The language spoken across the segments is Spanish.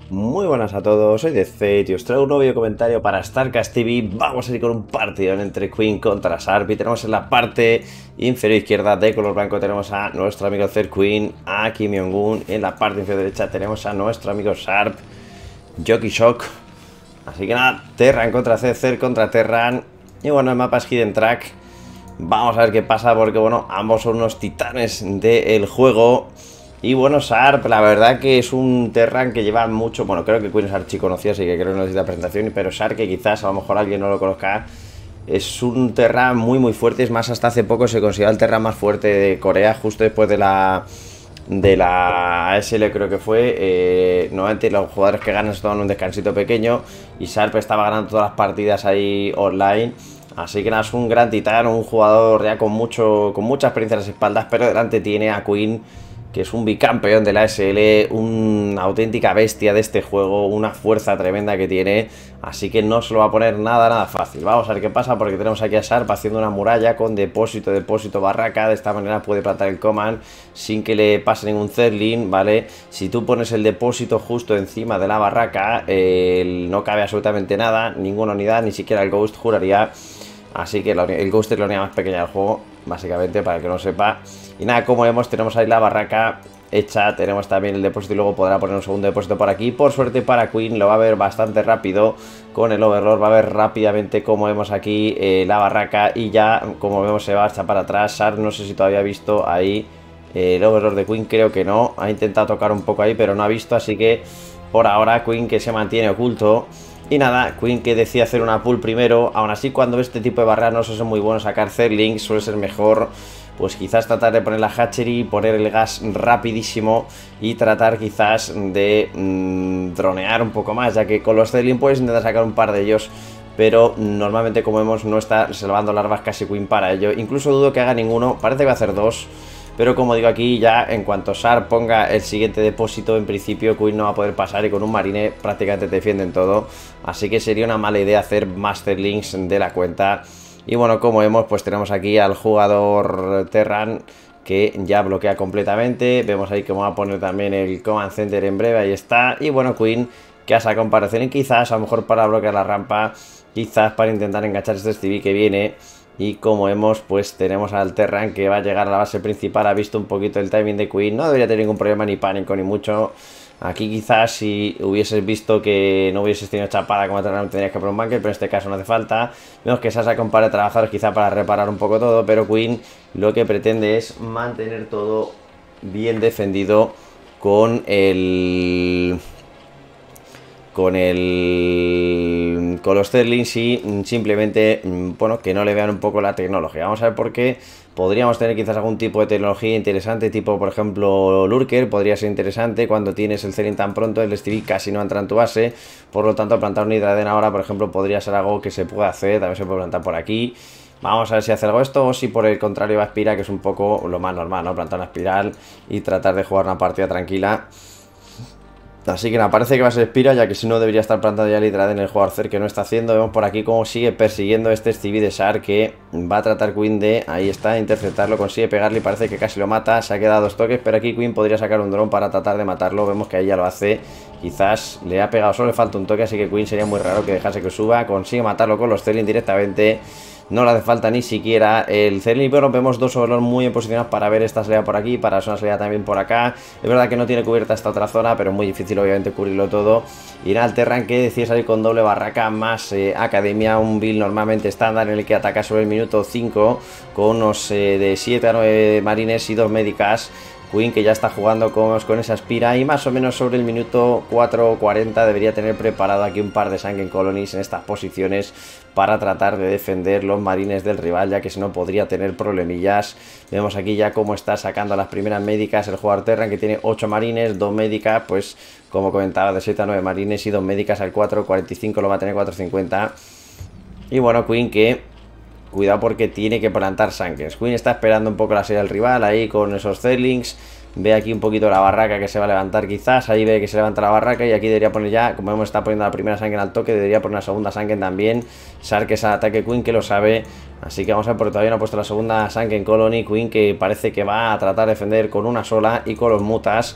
Muy buenas a todos, soy Fate y os traigo un nuevo video comentario para StarCast TV. Vamos a ir con un partido entre Queen contra Sharp. Y tenemos en la parte inferior izquierda de color blanco tenemos a nuestro amigo Zer Queen, a Kim Jong-un. En la parte inferior derecha tenemos a nuestro amigo Sharp, Jockey Shock. Así que nada, Terran contra Zer contra Terran. Y bueno, el mapa es Hidden Track. Vamos a ver qué pasa porque bueno, ambos son unos titanes del juego. Y bueno, Sharp, la verdad que es un Terran que lleva mucho. Bueno, creo que Queen es archiconocido, así que creo que no necesita presentación. Pero Sharp, que quizás a lo mejor alguien no lo conozca, es un Terran muy fuerte. Es más, hasta hace poco se consideraba el Terran más fuerte de Corea, justo después de la ASL, creo que fue. Normalmente los jugadores que ganan se toman un descansito pequeño y Sharp estaba ganando todas las partidas ahí online. Así que nada, es un gran titán, un jugador ya con mucha experiencia en las espaldas, pero delante tiene a Queen, que es un bicampeón de la SL, una auténtica bestia de este juego, una fuerza tremenda que tiene, así que no se lo va a poner nada fácil. Vamos a ver qué pasa, porque tenemos aquí a Sharp haciendo una muralla con depósito, barraca. De esta manera puede plantar el command sin que le pase ningún Zerling, ¿vale? Si tú pones el depósito justo encima de la barraca, no cabe absolutamente nada, ninguna unidad, ni siquiera el Ghost, juraría. Así que el Ghost es la unidad más pequeña del juego, básicamente, para el que no sepa. Y nada, como vemos, tenemos ahí la barraca hecha, tenemos también el depósito y luego podrá poner un segundo depósito por aquí. Por suerte para Queen lo va a ver bastante rápido con el Overlord, va a ver rápidamente, como vemos aquí, la barraca, y ya, como vemos, se va a echar para atrás. Sharp, no sé si todavía ha visto ahí el Overlord de Queen, creo que no, ha intentado tocar un poco ahí, pero no ha visto, así que por ahora Queen que se mantiene oculto. Y nada, Queen que decide hacer una pull primero. Aún así, cuando ve este tipo de barreras no suele ser muy bueno sacar Zerlings, suele ser mejor pues quizás tratar de poner la hatchery, poner el gas rapidísimo y tratar quizás de dronear un poco más, ya que con los Zerling puedes intentar sacar un par de ellos, pero normalmente, como vemos, no está salvando larvas casi Queen para ello. Incluso dudo que haga ninguno, parece que va a hacer dos. Pero como digo aquí, ya en cuanto Sharp ponga el siguiente depósito, en principio Queen no va a poder pasar y con un marine prácticamente te defienden todo. Así que sería una mala idea hacer Master Links de la cuenta. Y bueno, como vemos, pues tenemos aquí al jugador Terran que ya bloquea completamente. Vemos ahí que va a poner también el Command Center en breve, ahí está. Y bueno, Queen que hace comparación y quizás a lo mejor para bloquear la rampa, quizás para intentar enganchar este Stevie que viene. Y como vemos, pues tenemos al Terran que va a llegar a la base principal. Ha visto un poquito el timing de Queen. No debería tener ningún problema ni pánico ni mucho. Aquí quizás si hubieses visto que no hubieses tenido chapada como Terran, tendrías que poner un bunker, pero en este caso no hace falta. Vemos que se saca un par de trabajadores quizá para reparar un poco todo, pero Queen lo que pretende es mantener todo bien defendido con los Zerlings y simplemente, bueno, que no le vean un poco la tecnología. Vamos a ver por qué. Podríamos tener quizás algún tipo de tecnología interesante, tipo por ejemplo Lurker, podría ser interesante. Cuando tienes el Zerling tan pronto, el Stevie casi no entra en tu base, por lo tanto plantar un Hydraden ahora, por ejemplo, podría ser algo que se puede hacer. También se puede plantar por aquí. Vamos a ver si hace algo esto o si por el contrario va a espiral, que es un poco lo más normal, ¿no? Plantar una espiral y tratar de jugar una partida tranquila. Así que nada, parece que va a ser Spira, ya que si no debería estar plantado ya literal en el jugador Zer, que no está haciendo. Vemos por aquí cómo sigue persiguiendo este Stevie de Sharp, que va a tratar Queen de, ahí está, interceptarlo, consigue pegarle y parece que casi lo mata. Se ha quedado 2 toques, pero aquí Queen podría sacar un dron para tratar de matarlo. Vemos que ahí ya lo hace, quizás le ha pegado, solo le falta un toque, así que Queen sería muy raro que dejase que suba. Consigue matarlo con los Zerling directamente. No le hace falta ni siquiera el Zerling, pero vemos dos Overlord muy bien posicionados para ver esta salida por aquí, para una salida también por acá. Es verdad que no tiene cubierta esta otra zona, pero es muy difícil obviamente cubrirlo todo. Y nada, el Terran que decide salir con doble barraca más academia, un build normalmente estándar en el que ataca sobre el minuto 5 con unos de 7 a 9 marines y 2 médicas. Queen que ya está jugando con esa Spira y más o menos sobre el minuto 4:40 debería tener preparado aquí un par de Sunken Colonies en estas posiciones para tratar de defender los marines del rival, ya que si no podría tener problemillas. Vemos aquí ya cómo está sacando las primeras médicas el jugador Terran, que tiene 8 marines, 2 médicas, pues como comentaba, de 7 a 9 marines y 2 médicas. Al 4:45 lo va a tener 4:50. Y bueno, Queen que cuidado porque tiene que plantar Sankens. Queen está esperando un poco la salida del rival ahí con esos Zerlings. Ve aquí un poquito la barraca que se va a levantar quizás. Ahí ve que se levanta la barraca y aquí debería poner ya, como vemos está poniendo la primera Sanken al toque, debería poner la segunda Sanken también. Sharp que es al ataque, Queen que lo sabe. Así que vamos a ver porque todavía no ha puesto la segunda Sanken Colony. Queen que parece que va a tratar de defender con una sola y con los mutas.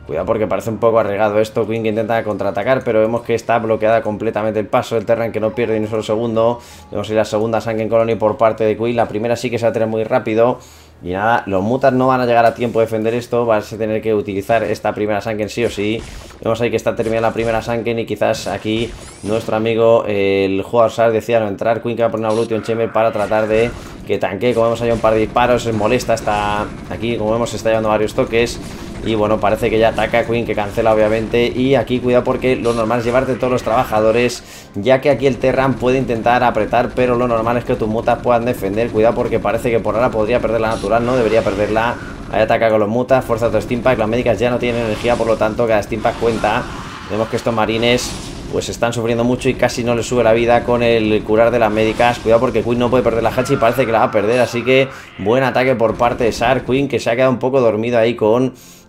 Cuidado porque parece un poco arriesgado esto. Queen que intenta contraatacar, pero vemos que está bloqueada completamente el paso. El Terran que no pierde ni un solo segundo. Vemos ahí la segunda Sunken Colony por parte de Queen. La primera sí que se va a tener muy rápido. Y nada, los mutas no van a llegar a tiempo de defender esto. Vas a tener que utilizar esta primera Sunken sí o sí. Vemos ahí que está terminada la primera Sunken. Y quizás aquí nuestro amigo, el jugador SAR, decía no entrar. Queen que va a poner una Evolution Chamber para tratar de que tanquee. Como vemos, hay un par de disparos. Se molesta hasta aquí. Como vemos, se está llevando varios toques. Y bueno, parece que ya ataca Queen, que cancela obviamente. Y aquí cuidado porque lo normal es llevarte todos los trabajadores, ya que aquí el Terran puede intentar apretar, pero lo normal es que tus mutas puedan defender. Cuidado porque parece que por ahora podría perder la natural, no debería perderla. Ahí ataca con los mutas, fuerza otro Steampack. Las médicas ya no tienen energía, por lo tanto cada Steampack cuenta. Vemos que estos marines pues están sufriendo mucho y casi no les sube la vida con el curar de las médicas. Cuidado porque Queen no puede perder la Hachi y parece que la va a perder, así que buen ataque por parte de SAR. Queen que se ha quedado un poco dormido ahí con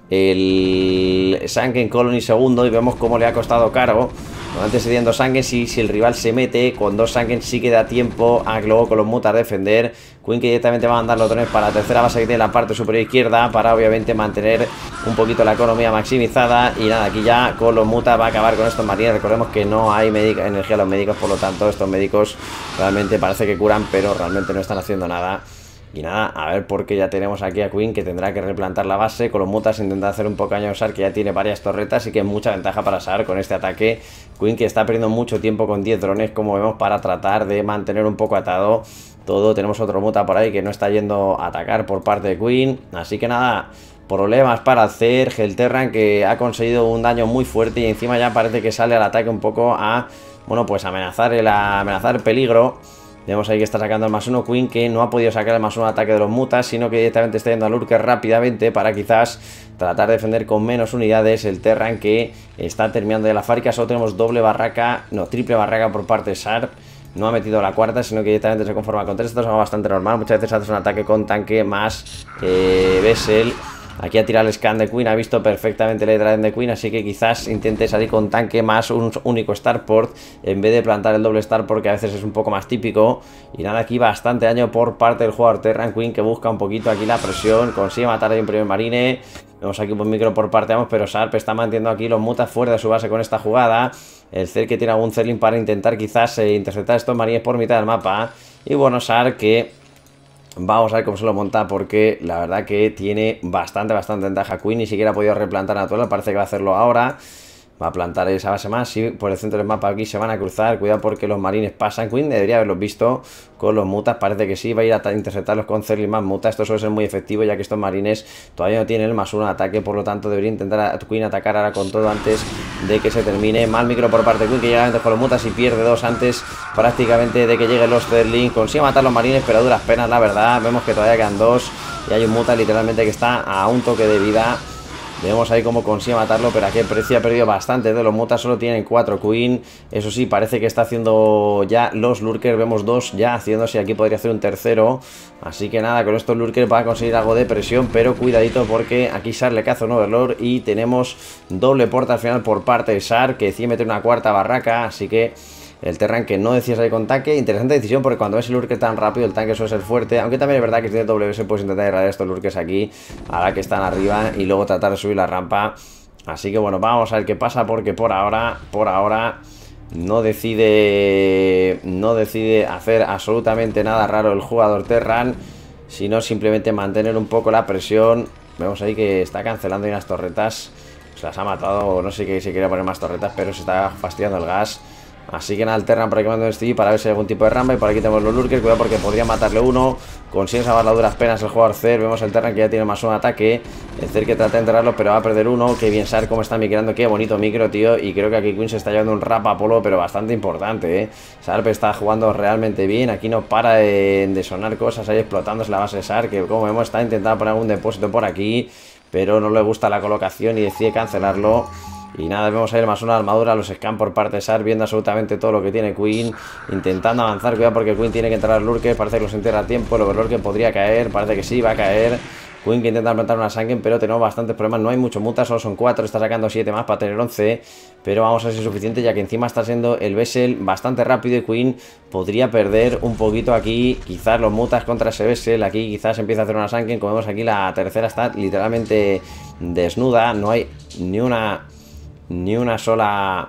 el Sunken Colony segundo y vemos cómo le ha costado caro. Antes se dieron dos Sunkens y si el rival se mete con dos Sunkens sí que da tiempo a luego con los mutas defender. Queen que directamente va a mandar los drones para la tercera base que tiene la parte superior izquierda para obviamente mantener un poquito la economía maximizada. Y nada, aquí ya con los mutas va a acabar con estos marines. Recordemos que no hay energía a los médicos, por lo tanto estos médicos realmente parece que curan, pero realmente no están haciendo nada. Y nada, a ver, porque ya tenemos aquí a Queen que tendrá que replantar la base. Con los mutas intentar hacer un poco daño a SAR, que ya tiene varias torretas y que mucha ventaja para SAR con este ataque. Queen que está perdiendo mucho tiempo con 10 drones, como vemos, para tratar de mantener un poco atado todo. Tenemos otro muta por ahí que no está yendo a atacar por parte de Queen. Así que nada, problemas para hacer. El Terran que ha conseguido un daño muy fuerte y encima ya parece que sale al ataque un poco a, bueno, pues amenazar el peligro. Vemos ahí que está sacando el +1 Queen, que no ha podido sacar el +1 ataque de los mutas, sino que directamente está yendo al Lurker rápidamente para quizás tratar de defender con menos unidades. El Terran que está terminando de la fábrica. Solo tenemos doble barraca, no, triple barraca por parte de Sharp. No ha metido la cuarta, sino que directamente se conforma con 3. Esto es algo bastante normal. Muchas veces haces un ataque con tanque más Vessel. Aquí ha tirado el scan de Queen, ha visto perfectamente el Dragon de Queen, así que quizás intente salir con tanque más un único Starport en vez de plantar el doble Starport, que a veces es un poco más típico. Y nada, aquí bastante daño por parte del jugador Terran. Queen que busca un poquito aquí la presión, consigue matar ahí un primer marine. Vemos aquí un micro por parte, vamos, pero Sharp está manteniendo aquí los mutas fuera de su base con esta jugada. El Cer que tiene algún Zerling para intentar quizás interceptar estos marines por mitad del mapa. Y bueno, Sharp que vamos a ver cómo se lo monta, porque la verdad que tiene bastante ventaja. Queen ni siquiera ha podido replantar natural, parece que va a hacerlo ahora. Va a plantar esa base más y por el centro del mapa aquí se van a cruzar. Cuidado porque los marines pasan. Queen debería haberlos visto con los mutas, parece que sí. Va a ir a interceptarlos con Zerling más mutas. Esto suele ser muy efectivo, ya que estos marines todavía no tienen el +1 de ataque. Por lo tanto debería intentar a Queen atacar ahora con todo antes de que se termine. Mal micro por parte de Queen, que llega antes con los mutas y pierde dos antes prácticamente de que lleguen los Zerling. Consigue matar los marines, pero a duras penas, la verdad. Vemos que todavía quedan dos y hay un muta literalmente que está a un toque de vida. Vemos ahí cómo consigue matarlo, pero a qué precio. Ha perdido bastante de los mutas, solo tienen 4 Queen. Eso sí, parece que está haciendo ya los lurkers. Vemos dos ya haciéndose, aquí podría hacer un tercero. Así que nada, con estos lurkers va a conseguir algo de presión, pero cuidadito porque aquí Sar le caza un Overlord y tenemos doble porta al final por parte de Sar, que decide meter una cuarta barraca, así que el Terran que no decía salir con tanque. Interesante decisión, porque cuando ves el lurker tan rápido el tanque suele ser fuerte, aunque también es verdad que si tienes WS puedes intentar irradiar estos lurkers aquí a la que están arriba y luego tratar de subir la rampa. Así que bueno, vamos a ver qué pasa, porque por ahora no decide hacer absolutamente nada raro el jugador Terran, sino simplemente mantener un poco la presión. Vemos ahí que está cancelando unas torretas, se las ha matado, no sé si quería poner más torretas, pero se está fastidiando el gas. Así que nada, el Terran por aquí mando este para ver si hay algún tipo de rampa. Y por aquí tenemos los lurkers, cuidado porque podría matarle uno. Consigue salvar las duras penas el jugador Cer. Vemos el Terran que ya tiene +1 ataque. El Cer que trata de enterrarlo, pero va a perder uno. Qué bien saber cómo está migrando, qué bonito micro, tío. Y creo que aquí Queen se está llevando un rapapolo, pero bastante importante, Sharp está jugando realmente bien. Aquí no para de sonar cosas ahí explotándose la base de Sharp, que como vemos está intentando poner algún depósito por aquí, pero no le gusta la colocación y decide cancelarlo. Y nada, vemos ahí el +1 de armadura, los scans por parte de Sar, viendo absolutamente todo lo que tiene Queen, intentando avanzar. Cuidado porque Queen tiene que entrar al lurker, parece que los entierra a tiempo. El Overlord que podría caer, parece que sí, va a caer. Queen que intenta plantar una Sanken, pero tenemos bastantes problemas. No hay mucho mutas, solo son 4, está sacando 7 más para tener 11. Pero vamos a ver si es suficiente, ya que encima está siendo el Vessel bastante rápido y Queen podría perder un poquito aquí. Quizás los mutas contra ese Vessel. Aquí quizás empieza a hacer una Sanken. Como vemos aquí, la tercera está literalmente desnuda. No hay ni una sola...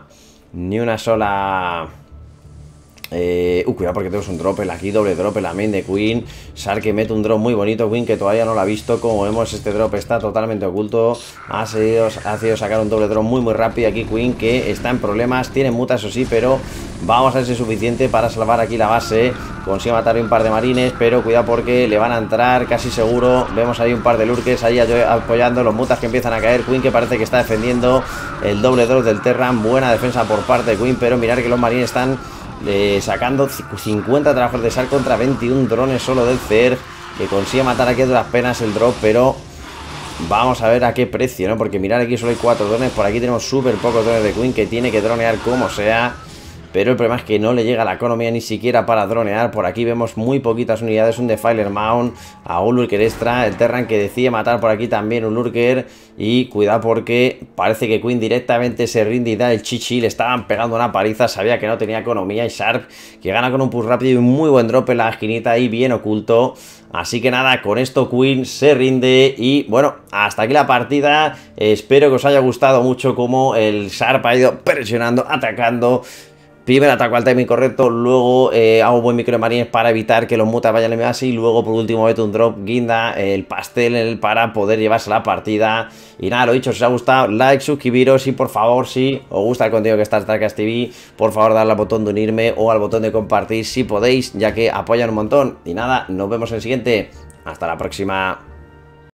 cuidado porque tenemos un drop aquí, doble drop en la main de Queen. Sar que mete un drop muy bonito, Queen que todavía no lo ha visto. Como vemos, este drop está totalmente oculto. Ha sido sacar un doble drop muy rápido. Aquí Queen que está en problemas, tiene mutas eso sí, pero vamos a ver si es suficiente para salvar aquí la base. Consigue matar un par de marines, pero cuidado porque le van a entrar casi seguro. Vemos ahí un par de lurkers ahí apoyando, los mutas que empiezan a caer. Queen que parece que está defendiendo el doble drop del Terran. Buena defensa por parte de Queen, pero mirar que los marines están sacando 50 trabajos de Sar contra 21 drones solo del Zerg, que consigue matar aquí a duras penas el drop, pero vamos a ver a qué precio, ¿no? Porque mirar aquí solo hay 4 drones, por aquí tenemos súper pocos drones de Queen que tiene que dronear como sea. Pero el problema es que no le llega la economía ni siquiera para dronear. Por aquí vemos muy poquitas unidades, un Defiler Mount, a un Lurker extra, el Terran que decide matar por aquí también un Lurker. Y cuidado porque parece que Queen directamente se rinde y da el chichi. Le estaban pegando una paliza, sabía que no tenía economía. Y Sharp que gana con un push rápido y un muy buen drop en la esquinita ahí bien oculto. Así que nada, con esto Queen se rinde y bueno, hasta aquí la partida. Espero que os haya gustado mucho cómo el Sharp ha ido presionando, atacando. Primero ataco al timing correcto, luego hago buen micro de marines para evitar que los mutas vayan en mi base y luego por último meto un drop, guinda el pastel para poder llevarse la partida. Y nada, lo dicho, si os ha gustado, like, suscribiros y por favor, si os gusta el contenido que está en StarCast TV, por favor darle al botón de unirme o al botón de compartir si podéis, ya que apoyan un montón. Y nada, nos vemos en el siguiente. Hasta la próxima.